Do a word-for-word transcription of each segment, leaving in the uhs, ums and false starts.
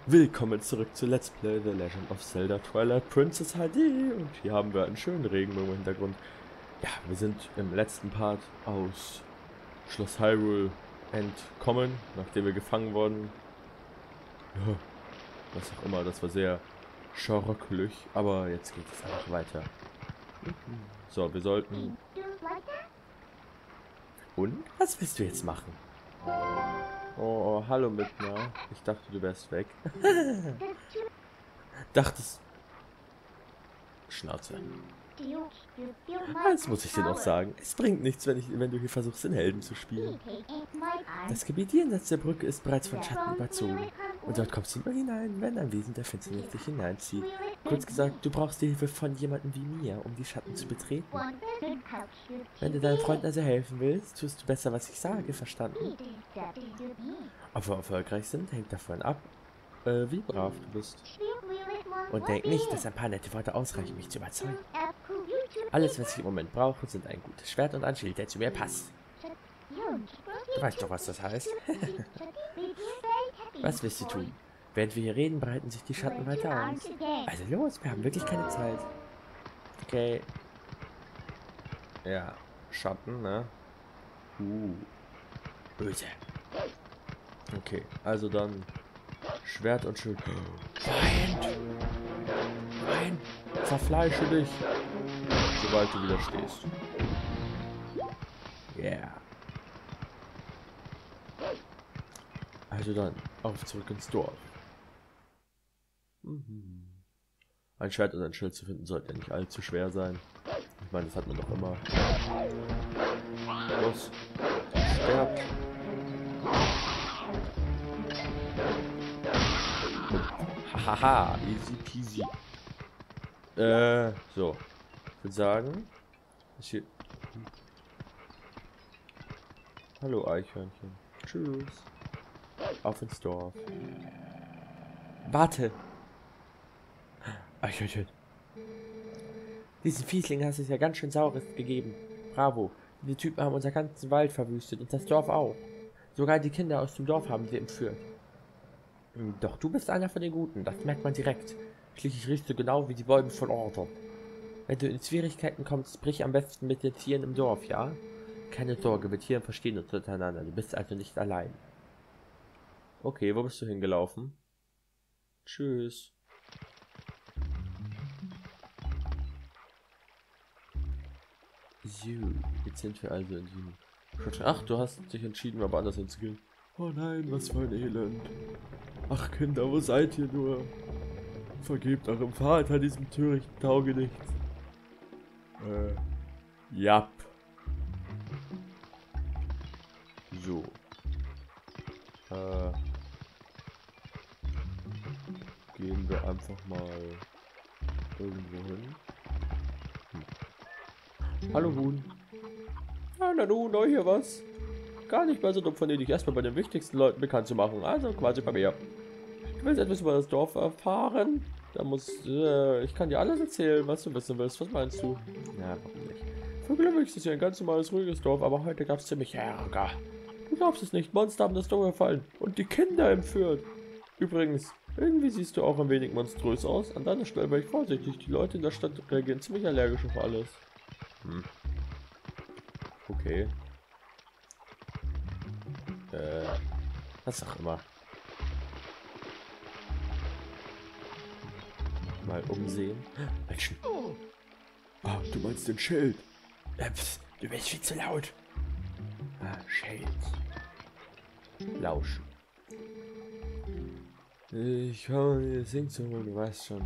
Willkommen zurück zu Let's Play The Legend of Zelda Twilight Princess H D. Und hier haben wir einen schönen Regenbogen im Hintergrund. Ja, wir sind im letzten Part aus Schloss Hyrule entkommen, nachdem wir gefangen wurden. Ja, was auch immer, das war sehr schrecklich, aber jetzt geht es einfach weiter. So, wir sollten... Und? Was willst du jetzt machen? Oh, oh, hallo Midna. Ich dachte, du wärst weg. Dachtest... Schnauze. Das muss ich dir noch sagen. Es bringt nichts, wenn, ich, wenn du hier versuchst, den Helden zu spielen. Das Gebiet jenseits der Brücke ist bereits von Schatten überzogen. Und dort kommst du nur hinein, wenn ein Wesen der Finsternis dich hineinzieht. Kurz gesagt, du brauchst die Hilfe von jemandem wie mir, um die Schatten zu betreten. Wenn du deinen Freunden also helfen willst, tust du besser, was ich sage, verstanden? Ob wir erfolgreich sind, hängt davon ab, äh, wie brav du bist. Und denk nicht, dass ein paar nette Worte ausreichen, mich zu überzeugen. Alles, was ich im Moment brauche, sind ein gutes Schwert und ein Schild, der zu mir passt. Du weißt doch, was das heißt. Was willst du tun? Während wir hier reden, breiten sich die Schatten weiter aus. Also los, wir haben wirklich keine Zeit. Okay. Ja, Schatten, ne? Uh. Böse. Okay, also dann Schwert und Schild. Feind! Nein! Zerfleische dich! Sobald du wieder stehst. Yeah. Also dann, auf zurück ins Dorf. Mhm. Ein Schwert und ein Schild zu finden sollte ja nicht allzu schwer sein. Ich meine, das hat man doch immer. Los. Sterbt. Hahaha, easy peasy. Äh, so. Ich würde sagen, ist hier... Hallo Eichhörnchen. Tschüss. Auf ins Dorf. Warte. Eichhörnchen. Diesen Fiesling hast du es ja ganz schön Saures gegeben. Bravo. Die Typen haben unseren ganzen Wald verwüstet und das Dorf auch. Sogar die Kinder aus dem Dorf haben sie entführt. Doch du bist einer von den Guten, das merkt man direkt. Schließlich riechst du genau wie die Bäume von Ordon. Wenn du in Schwierigkeiten kommst, brich am besten mit den Tieren im Dorf, ja? Keine Sorge, wir Tiere verstehen uns untereinander, du bist also nicht allein. Okay, wo bist du hingelaufen? Tschüss. So, jetzt sind wir also in diesem... Ach, du hast dich entschieden, mal woanders hinzugehen. Oh nein, was für ein Elend. Ach Kinder, wo seid ihr nur? Vergebt eurem Vater diesem törichten Taugenichts. Äh, japp. So. Äh. Gehen wir einfach mal irgendwo hin. Hm. Hallo Huhn. Ja, na du, neu hier was? Gar nicht mal so dumm von dir, dich erstmal bei den wichtigsten Leuten bekannt zu machen. Also quasi bei mir. Du willst etwas über das Dorf erfahren? Da muss, äh, ich kann dir alles erzählen, was du wissen willst. Was meinst du? Ja, warum nicht? Für Glück ist es ja ein ganz normales, ruhiges Dorf, aber heute gab es ziemlich Ärger. Du glaubst es nicht, Monster haben das Dorf gefallen und die Kinder entführt. Übrigens, irgendwie siehst du auch ein wenig monströs aus. An deiner Stelle wäre ich vorsichtig. Die Leute in der Stadt reagieren ziemlich allergisch auf alles. Hm. Okay. Äh, was auch immer. Mal umsehen. Menschen. Ah, du meinst den Schild. Äh, pst, du bist viel zu laut. Ah, Schild. Lauschen. Ich kann jetzt singt so, du weißt schon.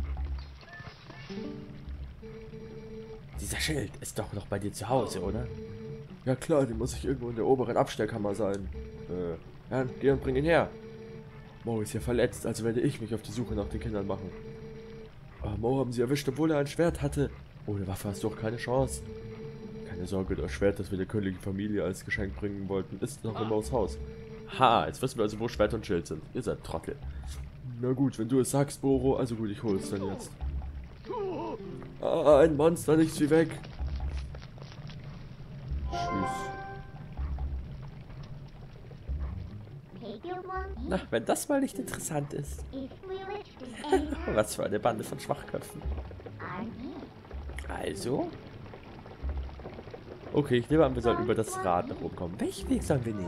Dieser Schild ist doch noch bei dir zu Hause, oder? Ja klar, den muss ich irgendwo in der oberen Abstellkammer sein. Äh, ja, geh und bring ihn her. Mo ist ja verletzt, also werde ich mich auf die Suche nach den Kindern machen. Aber Mo haben sie erwischt, obwohl er ein Schwert hatte. Ohne Waffe hast du auch keine Chance. Keine Sorge, das Schwert, das wir der königlichen Familie als Geschenk bringen wollten, ist noch im Haus. Ha, jetzt wissen wir also, wo Schwert und Schild sind. Ihr seid Trottel. Na gut, wenn du es sagst, Boro, also gut, ich hole es dann jetzt. Ah, ein Monster, nichts wie weg. Tschüss. Na, wenn das mal nicht interessant ist. Was für eine Bande von Schwachköpfen. Also? Okay, ich nehme an, wir sollen über das Rad nach oben kommen. Welchen Weg sollen wir nehmen?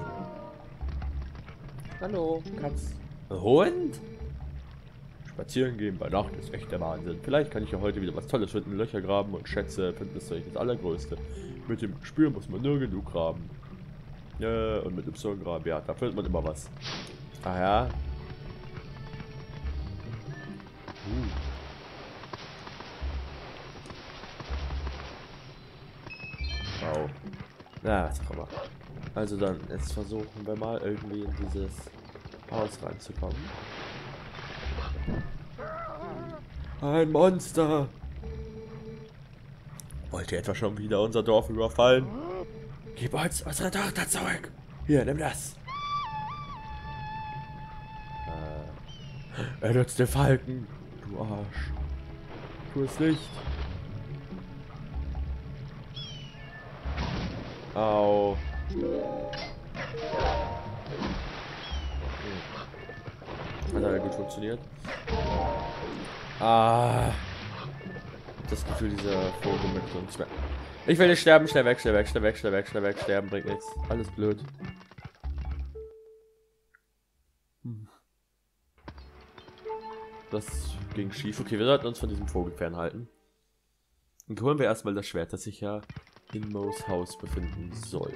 Hallo, Katz. Hund? Spazieren gehen bei Nacht ist echt der Wahnsinn. Vielleicht kann ich ja heute wieder was Tolles finden. Löcher graben und Schätze finden, das ist eigentlich das Allergrößte. Mit dem Spür muss man nur genug graben. Ja, und mit Y graben, ja, da findet man immer was. Ah ja. Uh. Wow. Na, was auch immer. Also dann, jetzt versuchen wir mal irgendwie in dieses Haus reinzukommen. Ein Monster! Wollt ihr etwa schon wieder unser Dorf überfallen? Gib uns unsere Tochter zurück! Hier, nimm das! Äh, er nutzt den Falken! Du Arsch! Tu es nicht! Au! Hat aber gut funktioniert. Ah. Das Gefühl, dieser Vogel möchte uns mehr. Ich will nicht sterben, schnell weg, schnell weg, schnell weg, schnell weg, schnell weg, sterben bringt nichts. Alles blöd. Hm. Das ging schief. Okay, wir sollten uns von diesem Vogel fernhalten. Und holen wir erstmal das Schwert, das sich ja in Mo's Haus befinden soll.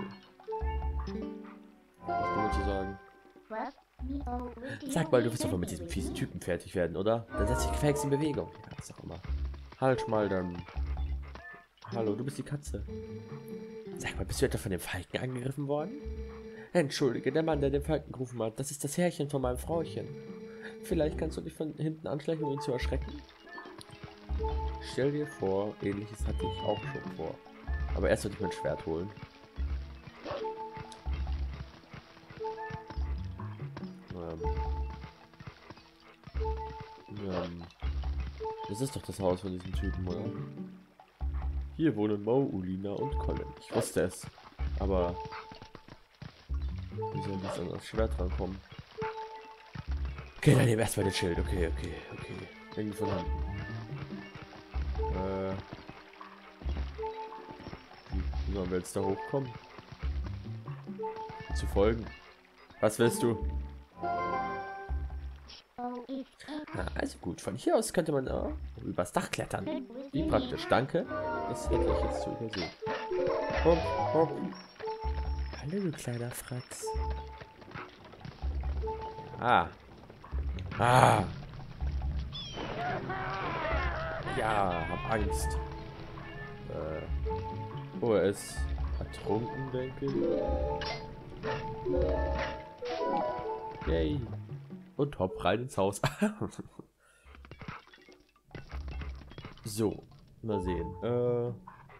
Was kann man zu sagen? Sag mal, du wirst doch mal mit diesem fiesen Typen fertig werden, oder? Dann setz dich gefälligst in Bewegung. Ja, was auch immer. Halt mal dann. Hallo, du bist die Katze. Sag mal, bist du etwa von dem Falken angegriffen worden? Entschuldige, der Mann, der den Falken gerufen hat, das ist das Herrchen von meinem Frauchen. Vielleicht kannst du dich von hinten anschleichen, um ihn zu erschrecken? Stell dir vor, ähnliches hatte ich auch schon vor. Aber erst sollte ich mein Schwert holen. Ähm, das ist doch das Haus von diesem Typen, oder? Hier wohnen Mo, Ulina und Colin. Ich wusste es. Aber wie soll ich an das Schwert rankommen? Okay, dann nehmen wir erstmal das Schild. Okay, okay, okay. Irgendwie von Hand. Äh. Wie sollen wir jetzt da hochkommen? Zu folgen. Was willst du? Ah, also gut, von hier aus könnte man oh, übers Dach klettern. Wie praktisch, danke. Das hätte ich jetzt zu übersehen. Hopp, hopp. Hallo, du kleiner Fratz. Ah. Ah. Ja, hab Angst. Äh. Oh, er ist ertrunken, denke ich. Yay. Und hopp, rein ins Haus. So, mal sehen. Äh,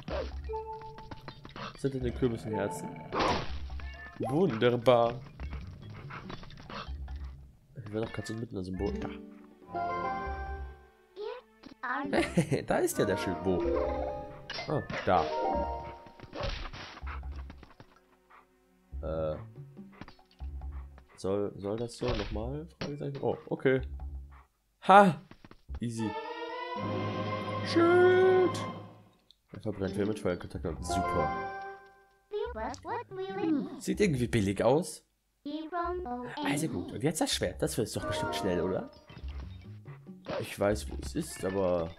sind in den Kürbissen Herzen? Wunderbar. Ich will doch Katze mitten im Symbol. Ja. Da ist ja der Schild. Wo? Ah, da. Äh. Soll, soll das so nochmal? Oh, okay. Ha! Easy. Schild! Er verbrennt wir mit Feuerkontakt. Super. Hm, sieht irgendwie billig aus. Also gut, und jetzt das Schwert. Das wird doch bestimmt schnell, oder? Ich weiß, wo es ist, aber...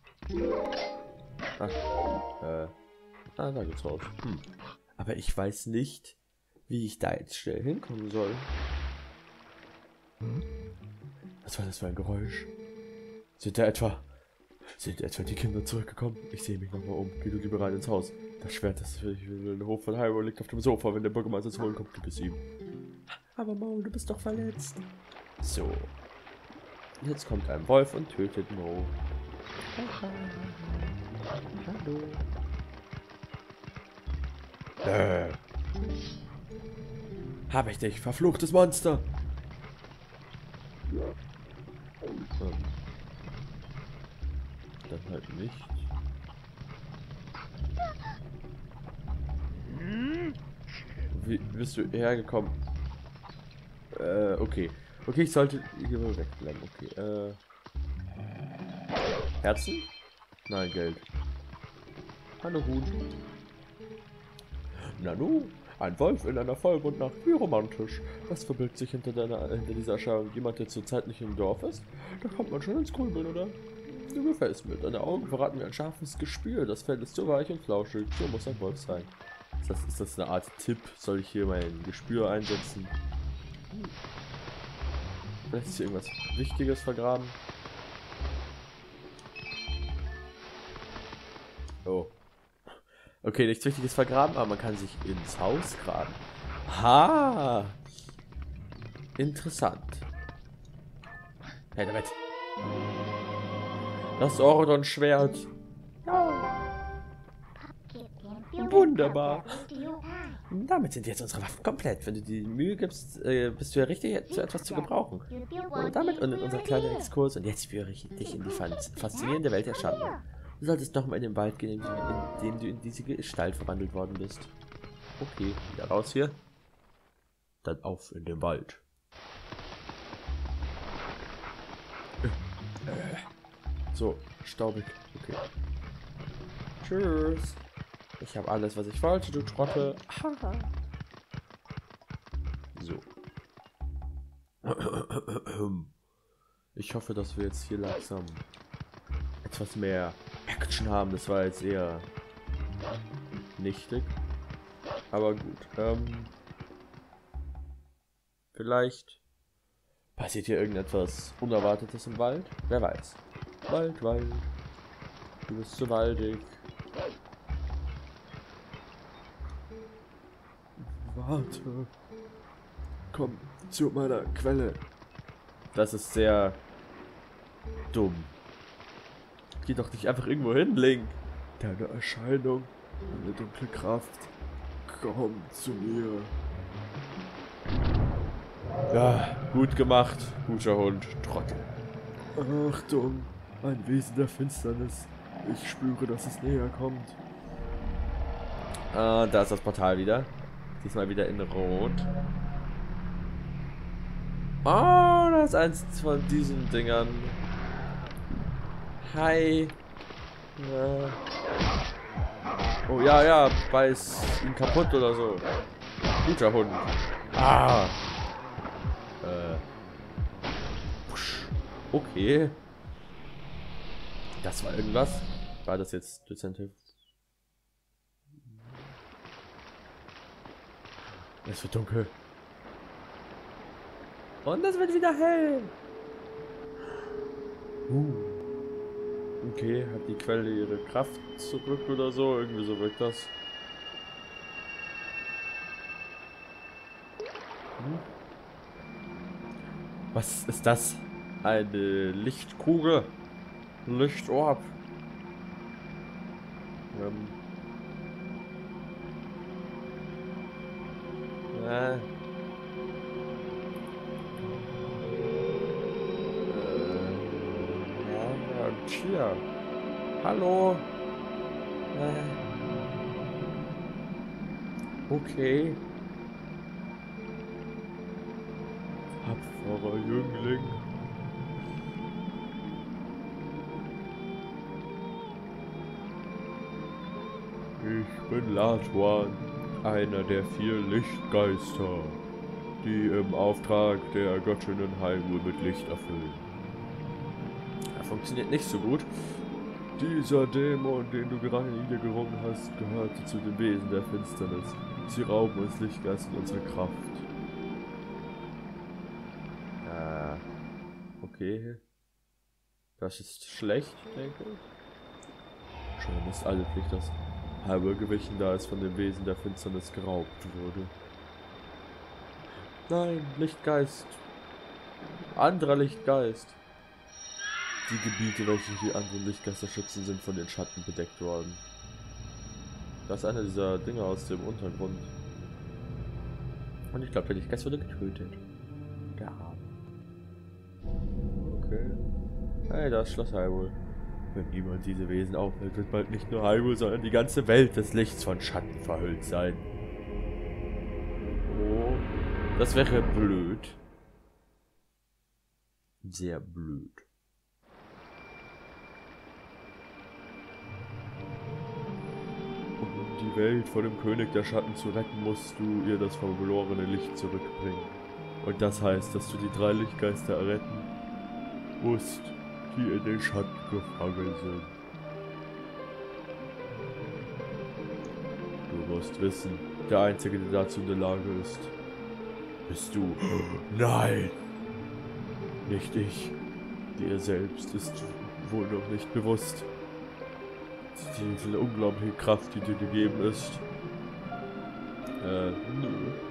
Ach, äh... Ah, da geht's raus. Hm. Aber ich weiß nicht, wie ich da jetzt schnell hinkommen soll. Hm? Was war das für ein Geräusch? Sind da etwa... Sind etwa die Kinder zurückgekommen? Ich sehe mich nochmal um. Geh du lieber rein ins Haus. Das Schwert, das für den Hof von Hyrule liegt auf dem Sofa. Wenn der Bürgermeister zu holen kommt, gib es ihm. Aber Mo, du bist doch verletzt. So. Jetzt kommt ein Wolf und tötet Mo. Hallo. Äh. Hab ich dich, verfluchtes Monster. Hm. Dann halt nicht. Wie bist du hergekommen? Äh, okay. Okay, ich sollte hier mal wegbleiben. Okay, äh... Herzen? Nein, Geld. Hallo, Huhn. Nanu, ein Wolf in einer Vollmondnacht, wie romantisch. Was verbirgt sich hinter, deiner, hinter dieser Erscheinung? Jemand, der zurzeit nicht im Dorf ist? Da kommt man schon ins Grübeln, oder? Du gefällst mir. Deine Augen verraten mir ein scharfes Gespür. Das Fell ist so weich und flauschig. So muss ein Wolf sein. Ist das, ist das eine Art Tipp? Soll ich hier mein Gespür einsetzen? Hm. Vielleicht ist hier irgendwas Wichtiges vergraben. Oh. Okay, nichts Wichtiges vergraben, aber man kann sich ins Haus graben. Ha! Interessant. Hey, damit. Das Ordon-Schwert. Ja. Wunderbar. Damit sind jetzt unsere Waffen komplett. Wenn du dir die Mühe gibst, äh, bist du ja richtig zu etwas zu gebrauchen. Und damit endet unser kleiner Exkurs. Und jetzt führe ich dich in die faszinierende Welt der Schatten. Du solltest nochmal in den Wald gehen, in dem du in diese Gestalt verwandelt worden bist. Okay, wieder raus hier. Dann auf in den Wald. So, staubig. Okay. Tschüss. Ich habe alles, was ich wollte, du Trottel. So. Ich hoffe, dass wir jetzt hier langsam etwas mehr Action haben. Das war jetzt eher nichtig. Aber gut. Ähm, vielleicht passiert hier irgendetwas Unerwartetes im Wald. Wer weiß. Wald, Wald. Du bist so waldig. Warte. Komm zu meiner Quelle. Das ist sehr dumm. Geh doch nicht einfach irgendwo hin, Link. Deine Erscheinung, eine dunkle Kraft. Komm zu mir. Ja, gut gemacht, guter Hund, Trottel. Achtung, ein Wesen der Finsternis. Ich spüre, dass es näher kommt. Ah, da ist das Portal wieder. Diesmal wieder in Rot. Oh, das ist eins von diesen Dingern. Hi. Ja. Oh ja, ja, beiß ihn kaputt oder so. Guter Hund. Ah. Äh. Okay. Das war irgendwas. War das jetzt dezente? Es wird dunkel. Und es wird wieder hell. Uh. Okay, hat die Quelle ihre Kraft zurück oder so? Irgendwie so wirkt das. Hm. Was ist das? Eine Lichtkugel? Lichtorb? Ähm. Äh. Hier. Hallo. Äh. Okay. Tapferer Jüngling. Ich bin Latuan, einer der vier Lichtgeister, die im Auftrag der Göttinnen Hyrule mit Licht erfüllen. Funktioniert nicht so gut. Dieser Dämon, den du gerade niedergerungen hast, gehörte zu den Wesen der Finsternis. Sie rauben uns Lichtgeistern unsere Kraft. Ah, okay. Das ist schlecht, denke ich. Schon ist alle Pflicht, dass Hyrule gewichen, da es von den Wesen der Finsternis geraubt wurde. Nein, Lichtgeist. Anderer Lichtgeist. Die Gebiete, welche die anderen Lichtgeister schützen, sind von den Schatten bedeckt worden. Das ist einer dieser Dinge aus dem Untergrund. Und ich glaube, der Lichtgeist wurde getötet. Der Arme. Okay. Hey, da ist Schloss Hyrule. Wenn niemand diese Wesen aufhält, wird bald nicht nur Hyrule, sondern die ganze Welt des Lichts von Schatten verhüllt sein. Oh. Das wäre blöd. sehr blöd. Um die Welt vor dem König der Schatten zu retten, musst du ihr das verlorene Licht zurückbringen. Und das heißt, dass du die drei Lichtgeister erretten musst, die in den Schatten gefangen sind. Du musst wissen, der Einzige, der dazu in der Lage ist, bist du. Nein! Nicht ich. Dir selbst ist wohl noch nicht bewusst. Diese unglaubliche Kraft, die dir gegeben ist. Äh, nö.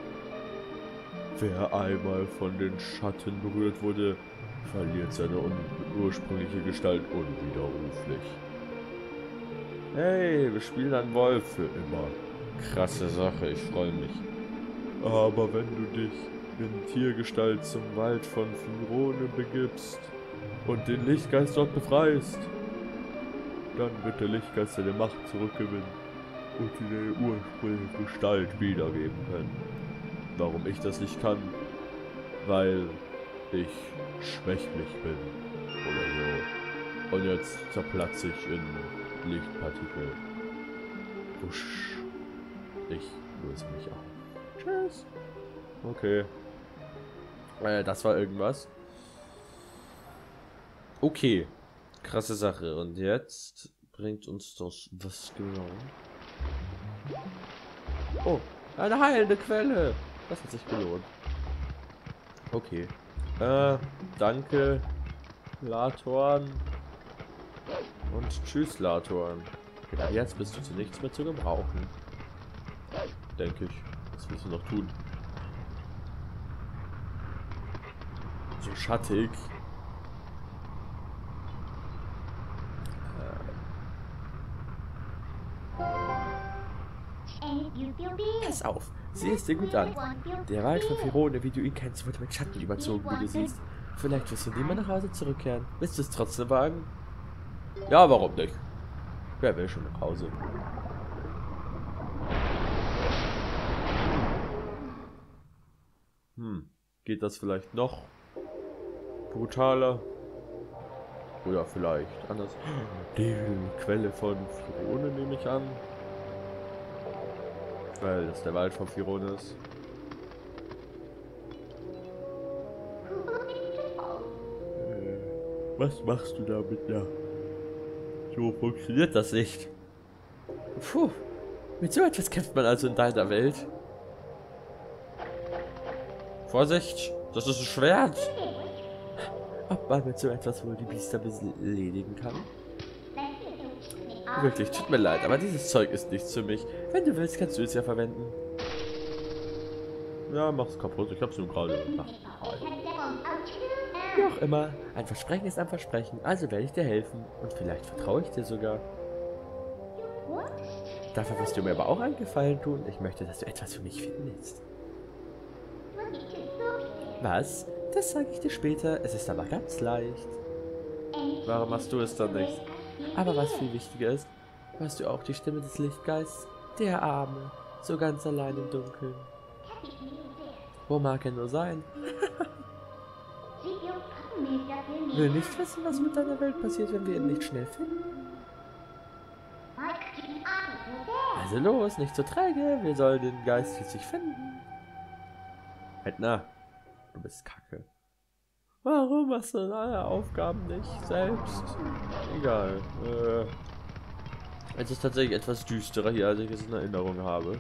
Wer einmal von den Schatten berührt wurde, verliert seine ursprüngliche Gestalt unwiderruflich. Hey, wir spielen einen Wolf für immer. Krasse Sache, ich freue mich. Aber wenn du dich in Tiergestalt zum Wald von Firone begibst und den Lichtgeist dort befreist, dann wird der Lichtgeist seine Macht zurückgewinnen und dir die ursprüngliche Gestalt wiedergeben können. Warum ich das nicht kann? Weil ich schwächlich bin oder so. Und jetzt zerplatze ich in Lichtpartikel. Wusch. Ich löse mich auf. Tschüss. Okay. Äh, das war irgendwas. Okay. Krasse Sache. Und jetzt bringt uns das was genau? Oh, eine heilende Quelle. Das hat sich gelohnt. Okay. Äh, danke, Latorn. Und tschüss, Latorn. Genau, jetzt bist du zu nichts mehr zu gebrauchen. Denke ich. Was willst du noch tun? So schattig. Pass auf, sieh es dir gut an. Der Wald von Firone, wie du ihn kennst, wird mit Schatten überzogen, wie du siehst. Vielleicht wirst du nie mehr nach Hause zurückkehren. Willst du es trotzdem wagen? Ja, warum nicht? Wer will schon nach Hause? Hm, geht das vielleicht noch brutaler? Oder vielleicht anders? Die Quelle von Firone nehme ich an. Weil das der Wald von Firone ist. Äh, was machst du da mit der? So funktioniert das nicht. Puh, mit so etwas kämpft man also in deiner Welt. Vorsicht, das ist ein Schwert. Ob man mit so etwas wohl die Biester beledigen kann? Wirklich, tut mir leid, aber dieses Zeug ist nichts für mich. Wenn du willst, kannst du es ja verwenden. Ja, mach's kaputt. Ich hab's nur gerade gemacht. Wie auch immer, ein Versprechen ist ein Versprechen, also werde ich dir helfen. Und vielleicht vertraue ich dir sogar. Dafür wirst du mir aber auch einen Gefallen tun. Ich möchte, dass du etwas für mich findest. Was? Das sage ich dir später. Es ist aber ganz leicht. Warum machst du es dann nicht? Aber was viel wichtiger ist, hörst du auch die Stimme des Lichtgeists? Der Arme, so ganz allein im Dunkeln. Wo mag er nur sein? Will nicht wissen, was mit deiner Welt passiert, wenn wir ihn nicht schnell finden. Also los, nicht so träge, wir sollen den Geist schließlich finden. Edna, du bist kacke. Warum machst du deine Aufgaben nicht selbst? Egal. Äh, es ist tatsächlich etwas düsterer hier, als ich es in Erinnerung habe.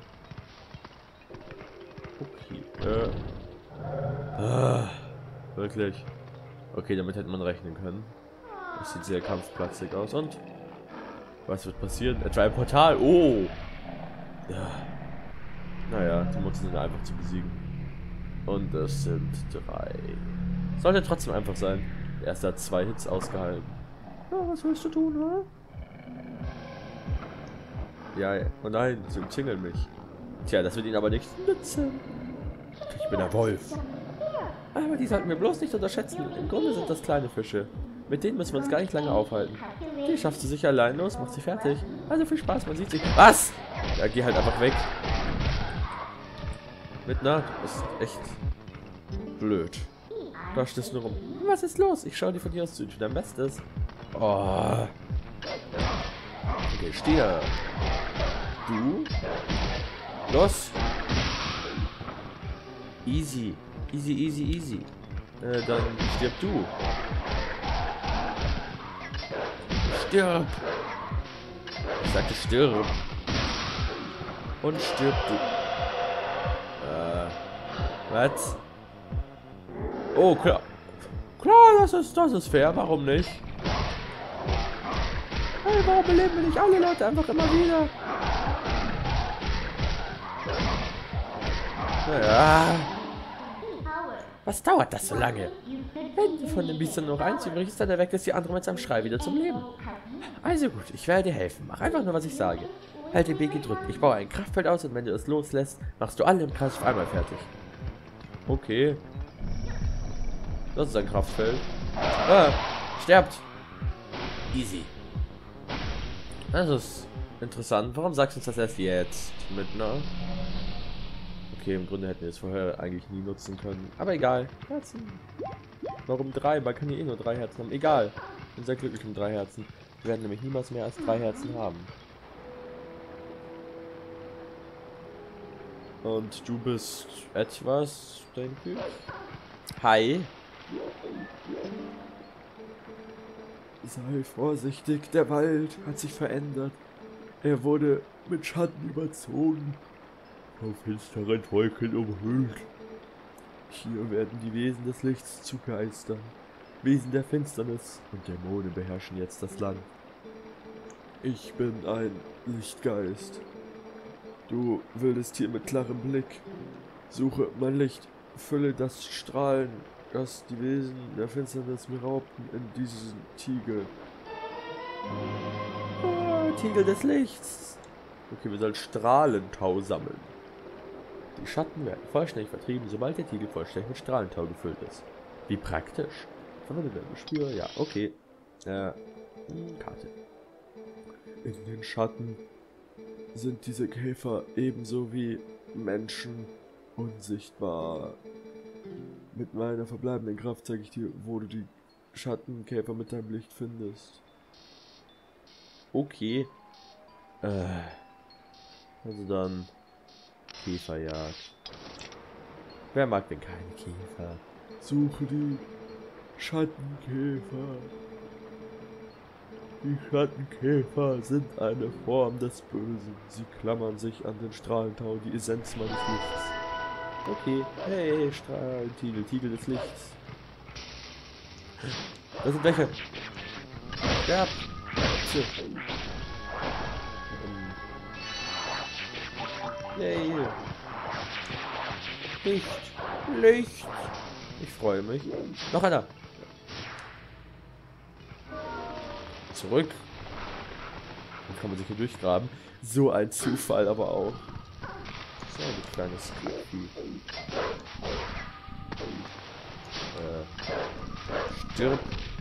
Okay. Äh. Ah, wirklich. Okay, damit hätte man rechnen können. Das sieht sehr kampfplatzig aus. Und? Was wird passieren? Etwa ein Portal. Oh! Ja. Naja, die Monster sind einfach zu besiegen. Und es sind drei. Sollte trotzdem einfach sein. Der erste hat zwei Hits ausgehalten. Ja, was willst du tun, ha? Ja, oh nein, sie umzingeln mich. Tja, das wird ihnen aber nichts nützen. Ich bin ein Wolf. Aber die sollten wir bloß nicht unterschätzen. Im Grunde sind das kleine Fische. Mit denen müssen wir uns gar nicht lange aufhalten. Die schafft sie sicher allein los, macht sie fertig. Also viel Spaß, man sieht sich. Was? Ja, geh halt einfach weg. Mit na, das ist echt blöd. Da stehst du nur rum. Was ist los? Ich schaue dir von hier aus zu. Ich tue dein Bestes. Oh. Okay, stehe. Du? Los. Easy. Easy, easy, easy. Äh, dann stirb du. Stirb. Ich sagte stirb. Und stirb du. Äh. Was? Oh, klar. Klar, das ist, das ist fair. Warum nicht? Hey, warum beleben wir nicht alle Leute einfach immer wieder? Ja. Was dauert das so lange? Wenn von dem Biest dann noch eins übrig ist, dann erweckt es die andere mit seinem Schrei wieder zum Leben. Also gut, ich werde dir helfen. Mach einfach nur, was ich sage. Halt den B gedrückt. Ich baue ein Kraftfeld aus und wenn du es loslässt, machst du alle im Kreis auf einmal fertig. Okay. Das ist ein Kraftfeld. Ah, sterbt. Easy. Das ist interessant. Warum sagst du uns das erst jetzt? Mit einer... Okay, im Grunde hätten wir es vorher eigentlich nie nutzen können. Aber egal. Herzen. Warum drei? Man kann hier eh nur drei Herzen haben. Egal. Ich bin sehr glücklich um drei Herzen. Wir werden nämlich niemals mehr als drei Herzen haben. Und du bist etwas, denke ich. Hi. Sei vorsichtig, der Wald hat sich verändert. Er wurde mit Schatten überzogen, von finsteren Wolken umhüllt. Hier werden die Wesen des Lichts zu Geistern. Wesen der Finsternis und Dämonen beherrschen jetzt das Land. Ich bin ein Lichtgeist. Du wildest hier mit klarem Blick. Suche mein Licht, fülle das Strahlen, das die Wesen der Finsternis mir raubten, in diesen Tiegel. Oh, Tiegel des Lichts. Okay, wir sollen Strahlentau sammeln. Die Schatten werden vollständig vertrieben, sobald der Tiegel vollständig mit Strahlentau gefüllt ist. Wie praktisch. Verwendet ein Gespür, ja, okay. Äh, Karte. In den Schatten sind diese Käfer ebenso wie Menschen unsichtbar. Mit meiner verbleibenden Kraft zeige ich dir, wo du die Schattenkäfer mit deinem Licht findest. Okay. Äh, also dann Käferjagd. Wer mag denn keine Käfer? Suche die Schattenkäfer. Die Schattenkäfer sind eine Form des Bösen. Sie klammern sich an den Strahlentau, die Essenz meines Lichts. Okay. Hey, Strahlentiegel, Tiegel des Lichts. Da sind welche. Ja. So. Yay. Licht. Licht. Ich freue mich. Noch einer. Zurück. Dann kann man sich hier durchgraben. So ein Zufall aber auch. So, ein kleines Vieh. Äh. Stirb.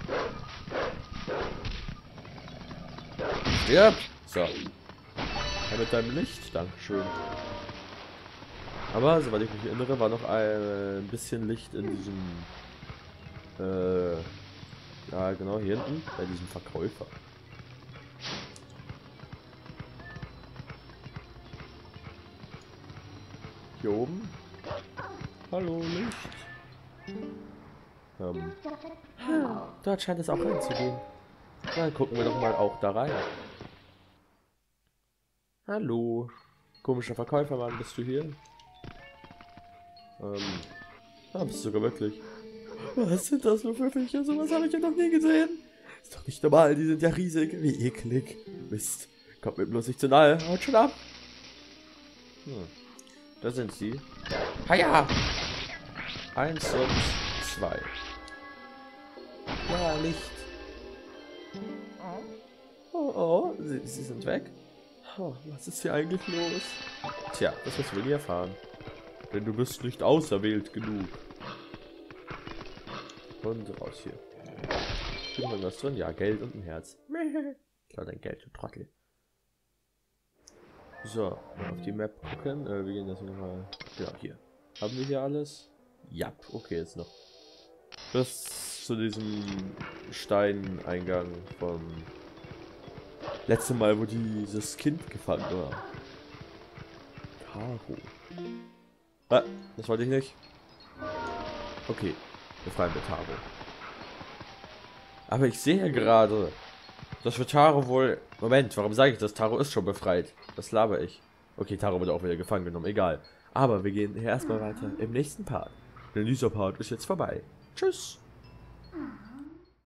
Stirb. So. Ja, mit deinem Licht. Dankeschön. Aber, soweit ich mich erinnere, war noch ein bisschen Licht in diesem... Äh... Ja, genau, hier hinten, bei diesem Verkäufer. Hier oben. Hallo, Licht. Ähm. Ja, dort scheint es auch reinzugehen. Dann gucken wir doch mal auch da rein. Hallo. Komischer Verkäufermann, bist du hier? Ähm. Ah, bist du sogar wirklich. Was sind das nur für Viecher? Sowas habe ich ja noch nie gesehen. Ist doch nicht normal, die sind ja riesig. Wie eklig. Mist. Kommt mir bloß nicht zu nahe. Haut schon ab. Hm. Da sind sie. Haja! Eins und zwei. Ja, Licht. Oh, oh, sie, sie sind weg. Oh, was ist hier eigentlich los? Tja, das wirst du nie erfahren. Denn du bist nicht auserwählt genug. Und raus hier. Gibt noch was drin? Ja, Geld und ein Herz. Klar, dein Geld, du Trottel. So, mal auf die Map gucken. Äh, wir gehen das nochmal. Genau, hier. Haben wir hier alles? Ja, okay, jetzt noch. bis zu diesem Steineingang vom letzten Mal, wo dieses Kind gefangen war. Taro. Ah, das wollte ich nicht. Okay, befreien wir Taro. Aber ich sehe gerade, dass wir Taro wohl... Moment, warum sage ich das? Taro ist schon befreit. Das laber ich. Okay, Taro wird auch wieder gefangen genommen, egal. Aber wir gehen hier erstmal weiter im nächsten Part. Denn dieser Part ist jetzt vorbei. Tschüss.